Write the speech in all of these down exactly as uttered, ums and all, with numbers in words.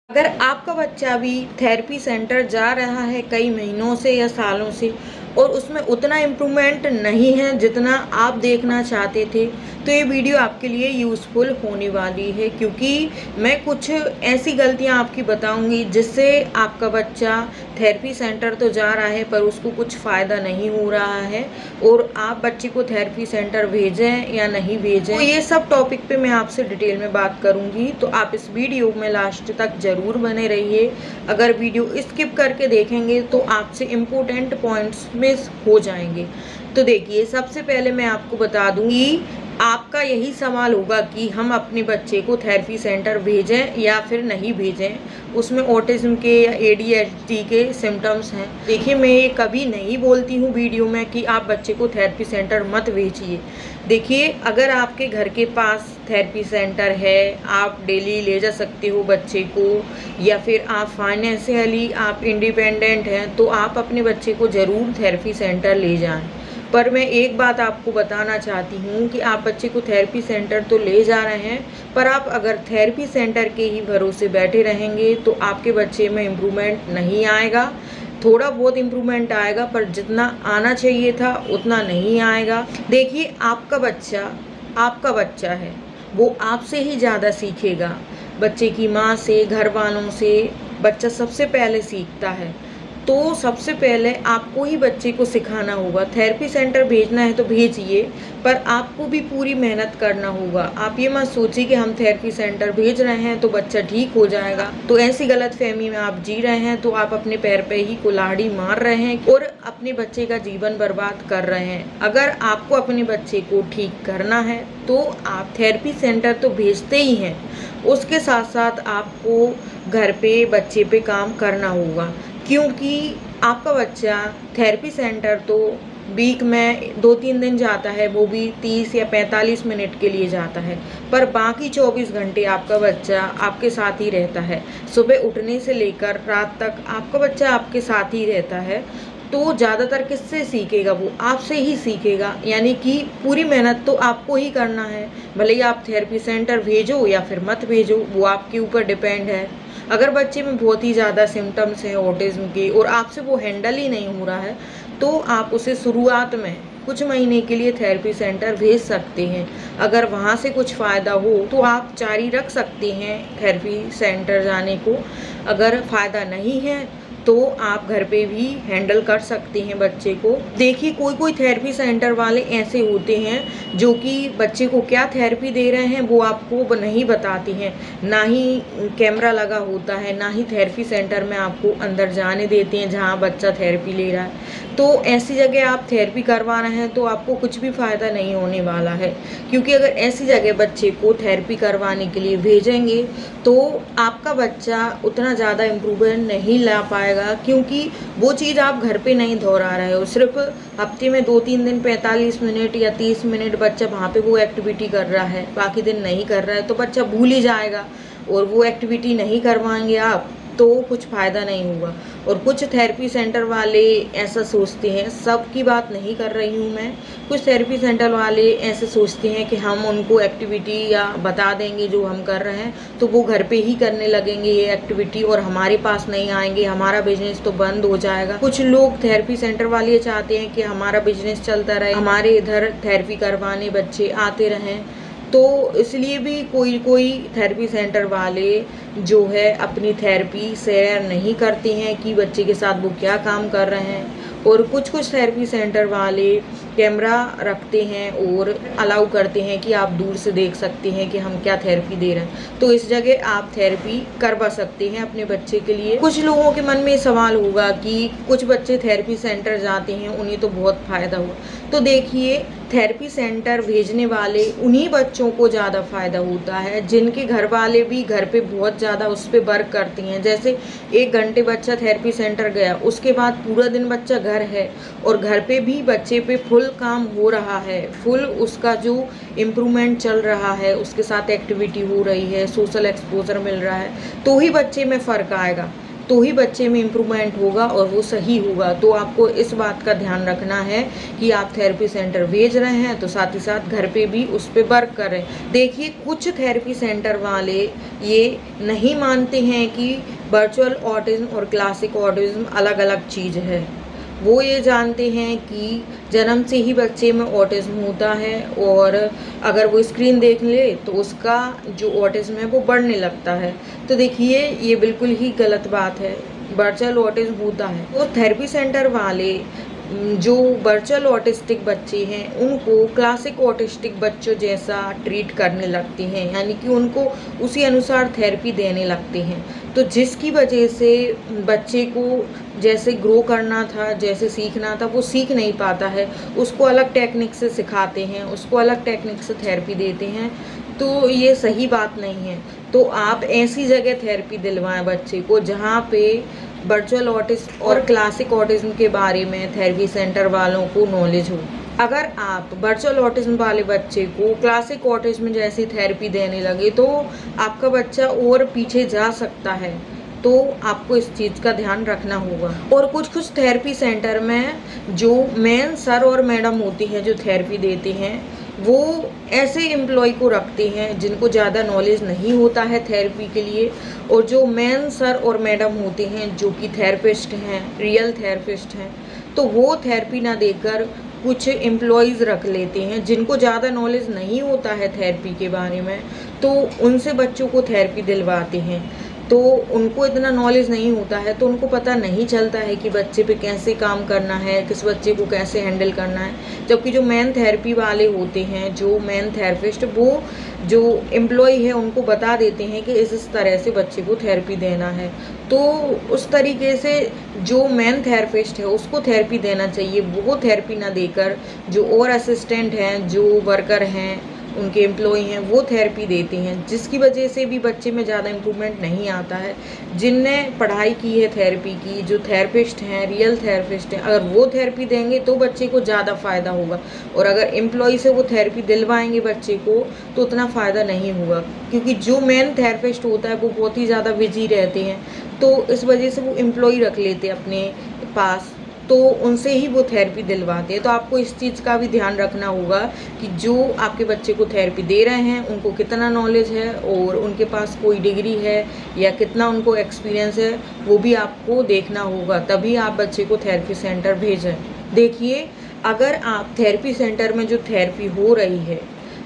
अगर आपका बच्चा भी थेरेपी सेंटर जा रहा है कई महीनों से या सालों से और उसमें उतना इम्प्रूवमेंट नहीं है जितना आप देखना चाहते थे, तो ये वीडियो आपके लिए यूज़फुल होने वाली है, क्योंकि मैं कुछ ऐसी गलतियां आपकी बताऊंगी जिससे आपका बच्चा थेरेपी सेंटर तो जा रहा है पर उसको कुछ फ़ायदा नहीं हो रहा है और आप बच्चे को थेरेपी सेंटर भेजें या नहीं भेजें। तो ये सब टॉपिक पे मैं आपसे डिटेल में बात करूंगी, तो आप इस वीडियो में लास्ट तक ज़रूर बने रहिए। अगर वीडियो स्किप करके देखेंगे तो आपसे इम्पोर्टेंट पॉइंट्स मिस हो जाएंगे। तो देखिए, सबसे पहले मैं आपको बता दूंगी, आपका यही सवाल होगा कि हम अपने बच्चे को थेरेपी सेंटर भेजें या फिर नहीं भेजें, उसमें ऑटिज्म के या ए डी एच डी के सिम्टम्स हैं। देखिए, मैं ये कभी नहीं बोलती हूँ वीडियो में कि आप बच्चे को थेरेपी सेंटर मत भेजिए। देखिए, अगर आपके घर के पास थेरेपी सेंटर है, आप डेली ले जा सकते हो बच्चे को, या फिर आप फाइनेंशियली आप इंडिपेंडेंट हैं, तो आप अपने बच्चे को ज़रूर थेरेपी सेंटर ले जाएं। पर मैं एक बात आपको बताना चाहती हूँ कि आप बच्चे को थेरेपी सेंटर तो ले जा रहे हैं, पर आप अगर थेरेपी सेंटर के ही भरोसे बैठे रहेंगे तो आपके बच्चे में इम्प्रूवमेंट नहीं आएगा। थोड़ा बहुत इम्प्रूवमेंट आएगा, पर जितना आना चाहिए था उतना नहीं आएगा। देखिए, आपका बच्चा आपका बच्चा है, वो आपसे ही ज़्यादा सीखेगा। बच्चे की माँ से, घर वालों से बच्चा सबसे पहले सीखता है, तो सबसे पहले आपको ही बच्चे को सिखाना होगा। थेरेपी सेंटर भेजना है तो भेजिए, पर आपको भी पूरी मेहनत करना होगा। आप ये मत सोचिए कि हम थेरेपी सेंटर भेज रहे हैं तो बच्चा ठीक हो जाएगा, तो ऐसी गलत फहमी में आप जी रहे हैं, तो आप अपने पैर पे ही कुल्हाड़ी मार रहे हैं और अपने बच्चे का जीवन बर्बाद कर रहे हैं। अगर आपको अपने बच्चे को ठीक करना है तो आप थेरेपी सेंटर तो भेजते ही हैं, उसके साथ साथ आपको घर पे बच्चे पे काम करना होगा, क्योंकि आपका बच्चा थेरेपी सेंटर तो वीक में दो तीन दिन जाता है, वो भी तीस या पैंतालीस मिनट के लिए जाता है, पर बाकी चौबीस घंटे आपका बच्चा आपके साथ ही रहता है। सुबह उठने से लेकर रात तक आपका बच्चा आपके साथ ही रहता है, तो ज़्यादातर किससे सीखेगा? वो आपसे ही सीखेगा। यानी कि पूरी मेहनत तो आपको ही करना है, भले ही आप थेरेपी सेंटर भेजो या फिर मत भेजो, वो आपके ऊपर डिपेंड है। अगर बच्चे में बहुत ही ज़्यादा सिम्टम्स हैं ऑटिज्म के और आपसे वो हैंडल ही नहीं हो रहा है, तो आप उसे शुरुआत में कुछ महीने के लिए थेरेपी सेंटर भेज सकते हैं। अगर वहाँ से कुछ फ़ायदा हो तो आप जारी रख सकते हैं थेरेपी सेंटर जाने को। अगर फ़ायदा नहीं है तो आप घर पे भी हैंडल कर सकते हैं बच्चे को। देखिए, कोई कोई थेरेपी सेंटर वाले ऐसे होते हैं जो कि बच्चे को क्या थेरेपी दे रहे हैं वो आपको नहीं बताते हैं, ना ही कैमरा लगा होता है, ना ही थेरेपी सेंटर में आपको अंदर जाने देते हैं जहां बच्चा थेरेपी ले रहा है। तो ऐसी जगह आप थेरेपी करवा रहे हैं तो आपको कुछ भी फ़ायदा नहीं होने वाला है, क्योंकि अगर ऐसी जगह बच्चे को थेरेपी करवाने के लिए भेजेंगे तो आपका बच्चा उतना ज़्यादा इम्प्रूवमेंट नहीं ला पाएगा, क्योंकि वो चीज़ आप घर पे नहीं दोहरा रहे हो। सिर्फ हफ्ते में दो तीन दिन पैंतालीस मिनट या तीस मिनट बच्चा वहाँ पे वो एक्टिविटी कर रहा है, बाकी दिन नहीं कर रहा है, तो बच्चा भूल ही जाएगा। और वो एक्टिविटी नहीं करवाएंगे आप तो कुछ फ़ायदा नहीं होगा। और कुछ थेरेपी सेंटर वाले ऐसा सोचते हैं, सबकी बात नहीं कर रही हूँ मैं, कुछ थेरेपी सेंटर वाले ऐसे सोचते हैं कि हम उनको एक्टिविटी या बता देंगे जो हम कर रहे हैं तो वो घर पे ही करने लगेंगे ये एक्टिविटी और हमारे पास नहीं आएंगे, हमारा बिजनेस तो बंद हो जाएगा। कुछ लोग थेरेपी सेंटर वाले चाहते हैं कि हमारा बिजनेस चलता रहे, हमारे इधर थेरेपी करवाने बच्चे आते रहें, तो इसलिए भी कोई कोई थेरेपी सेंटर वाले जो है अपनी थेरेपी शेयर नहीं करते हैं कि बच्चे के साथ वो क्या काम कर रहे हैं। और कुछ कुछ थेरेपी सेंटर वाले कैमरा रखते हैं और अलाउ करते हैं कि आप दूर से देख सकते हैं कि हम क्या थेरेपी दे रहे हैं, तो इस जगह आप थेरेपी करवा सकते हैं अपने बच्चे के लिए। कुछ लोगों के मन में सवाल होगा कि कुछ बच्चे थेरेपी सेंटर जाते हैं, उन्हें तो बहुत फ़ायदा हुआ। तो देखिए, थेरेपी सेंटर भेजने वाले उन्हीं बच्चों को ज़्यादा फ़ायदा होता है जिनके घर वाले भी घर पे बहुत ज़्यादा उस पर वर्क करते हैं। जैसे एक घंटे बच्चा थेरेपी सेंटर गया, उसके बाद पूरा दिन बच्चा घर है और घर पे भी बच्चे पे फुल काम हो रहा है, फुल उसका जो इम्प्रूवमेंट चल रहा है, उसके साथ एक्टिविटी हो रही है, सोशल एक्सपोजर मिल रहा है, तो ही बच्चे में फ़र्क आएगा। तो ही बच्चे में इम्प्रूवमेंट होगा और वो सही होगा। तो आपको इस बात का ध्यान रखना है कि आप थेरेपी सेंटर भेज रहे हैं तो साथ ही साथ घर पे भी उस पर वर्क करें। देखिए, कुछ थेरेपी सेंटर वाले ये नहीं मानते हैं कि वर्चुअल ऑटिज्म और क्लासिक ऑटिज्म अलग अलग चीज़ है। वो ये जानते हैं कि जन्म से ही बच्चे में ऑटिज्म होता है और अगर वो स्क्रीन देख ले तो उसका जो ऑटिज्म है वो बढ़ने लगता है। तो देखिए, ये बिल्कुल ही गलत बात है। वर्चुअल ऑटिज्म होता है तो थेरेपी सेंटर वाले जो वर्चुअल ऑटिस्टिक बच्चे हैं उनको क्लासिक ऑटिस्टिक बच्चों जैसा ट्रीट करने लगते हैं, यानी कि उनको उसी अनुसार थेरेपी देने लगते हैं। तो जिसकी वजह से बच्चे को जैसे ग्रो करना था, जैसे सीखना था, वो सीख नहीं पाता है। उसको अलग टेक्निक से सिखाते हैं, उसको अलग टेक्निक से थेरेपी देते हैं। तो ये सही बात नहीं है। तो आप ऐसी जगह थेरेपी दिलवाएं बच्चे को जहाँ पे वर्चुअल ऑटिज्म और क्लासिक ऑटिज्म के बारे में थेरेपी सेंटर वालों को नॉलेज हो। अगर आप वर्चुअल ऑटिज्म वाले बच्चे को क्लासिक ऑटिज्म जैसी थेरेपी देने लगे तो आपका बच्चा और पीछे जा सकता है। तो आपको इस चीज़ का ध्यान रखना होगा। और कुछ कुछ थेरेपी सेंटर में जो मेन सर और मैडम होती हैं जो थेरेपी देते हैं, वो ऐसे एम्प्लॉय को रखते हैं जिनको ज़्यादा नॉलेज नहीं होता है थेरेपी के लिए, और जो मेन सर और मैडम होते हैं जो कि थेरेपिस्ट हैं, रियल थेरेपिस्ट हैं, तो वो थेरेपी ना देकर कुछ एम्प्लॉयज़ रख लेते हैं जिनको ज़्यादा नॉलेज नहीं होता है थेरेपी के बारे में। तो उनसे बच्चों को थेरेपी दिलवाते हैं। तो उनको इतना नॉलेज नहीं होता है, तो उनको पता नहीं चलता है कि बच्चे पे कैसे काम करना है, किस बच्चे को कैसे हैंडल करना है। जबकि जो मेन थेरेपी वाले होते हैं, जो मेन थेरेपिस्ट, वो जो एम्प्लॉय है उनको बता देते हैं कि इस इस तरह से बच्चे को थेरेपी देना है। तो उस तरीके से जो मेन थेरेपिस्ट है उसको थेरेपी देना चाहिए। वो थेरेपी ना देकर जो और असिस्टेंट हैं, जो वर्कर हैं, उनके एम्प्लॉय हैं, वो थेरेपी देते हैं, जिसकी वजह से भी बच्चे में ज़्यादा इम्प्रूवमेंट नहीं आता है। जिनने पढ़ाई की है थेरेपी की, जो थेरेपिस्ट हैं, रियल थेरेपिस्ट हैं, अगर वो थेरेपी देंगे तो बच्चे को ज़्यादा फ़ायदा होगा। और अगर एम्प्लॉय से वो थेरेपी दिलवाएंगे बच्चे को तो उतना फ़ायदा नहीं होगा, क्योंकि जो मेन थेरेपिस्ट होता है वो बहुत ही ज़्यादा बिजी रहते हैं। तो इस वजह से वो एम्प्लॉय रख लेते हैं अपने पास, तो उनसे ही वो थेरेपी दिलवाते हैं। तो आपको इस चीज़ का भी ध्यान रखना होगा कि जो आपके बच्चे को थेरेपी दे रहे हैं उनको कितना नॉलेज है और उनके पास कोई डिग्री है या कितना उनको एक्सपीरियंस है, वो भी आपको देखना होगा। तभी आप बच्चे को थेरेपी सेंटर भेजें। देखिए, अगर आप थेरेपी सेंटर में जो थेरेपी हो रही है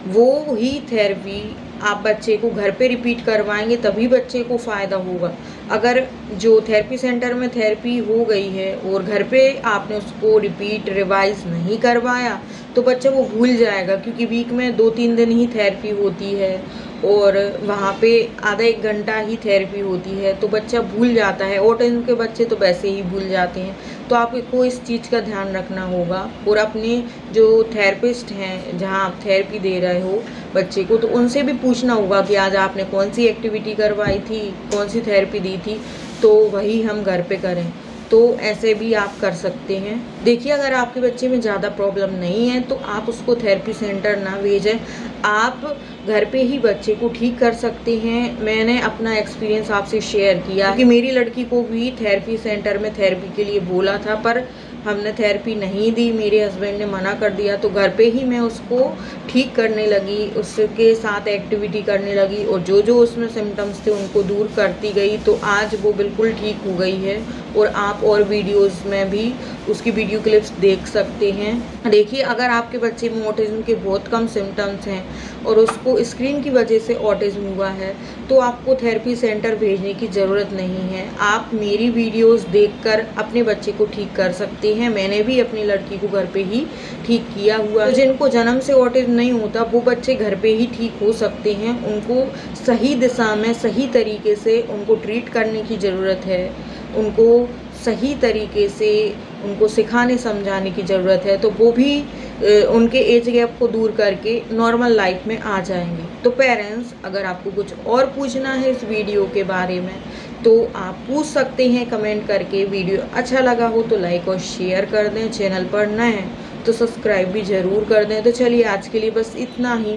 वो ही थेरेपी आप बच्चे को घर पे रिपीट करवाएंगे तभी बच्चे को फ़ायदा होगा। अगर जो थेरेपी सेंटर में थेरेपी हो गई है और घर पे आपने उसको रिपीट रिवाइज नहीं करवाया तो बच्चा वो भूल जाएगा, क्योंकि वीक में दो तीन दिन ही थेरेपी होती है और वहाँ पे आधा एक घंटा ही थेरेपी होती है, तो बच्चा भूल जाता है। ऑटिज्म के बच्चे तो वैसे ही भूल जाते हैं। तो आपको इस चीज़ का ध्यान रखना होगा और अपने जो थेरेपिस्ट हैं जहाँ आप थेरेपी दे रहे हो बच्चे को, तो उनसे भी पूछना होगा कि आज आपने कौन सी एक्टिविटी करवाई थी, कौन सी थेरेपी दी थी, तो वही हम घर पे करें। तो ऐसे भी आप कर सकते हैं। देखिए, अगर आपके बच्चे में ज़्यादा प्रॉब्लम नहीं है तो आप उसको थेरेपी सेंटर ना भेजें, आप घर पे ही बच्चे को ठीक कर सकते हैं। मैंने अपना एक्सपीरियंस आपसे शेयर किया कि मेरी लड़की को भी थेरेपी सेंटर में थेरेपी के लिए बोला था, पर हमने थेरेपी नहीं दी, मेरे हस्बैंड ने मना कर दिया। तो घर पे ही मैं उसको ठीक करने लगी, उसके साथ एक्टिविटी करने लगी और जो जो उसमें सिम्टम्स थे उनको दूर करती गई। तो आज वो बिल्कुल ठीक हो गई है और आप और वीडियोस में भी उसकी वीडियो क्लिप्स देख सकते हैं। देखिए, अगर आपके बच्चे में ऑटिज्म के बहुत कम सिम्टम्स हैं और उसको स्क्रीन की वजह से ऑटिज्म हुआ है तो आपको थेरेपी सेंटर भेजने की ज़रूरत नहीं है। आप मेरी वीडियोस देखकर अपने बच्चे को ठीक कर सकते हैं। मैंने भी अपनी लड़की को घर पे ही ठीक किया हुआ है। तो जिनको जन्म से ऑटिज्म नहीं होता वो बच्चे घर पे ही ठीक हो सकते हैं। उनको सही दिशा में सही तरीके से उनको ट्रीट करने की ज़रूरत है, उनको सही तरीके से उनको सिखाने समझाने की ज़रूरत है, तो वो भी उनके एज गैप को दूर करके नॉर्मल लाइफ में आ जाएंगे। तो पेरेंट्स, अगर आपको कुछ और पूछना है इस वीडियो के बारे में तो आप पूछ सकते हैं कमेंट करके। वीडियो अच्छा लगा हो तो लाइक और शेयर कर दें, चैनल पर नए हैं तो सब्सक्राइब भी ज़रूर कर दें। तो चलिए, आज के लिए बस इतना ही।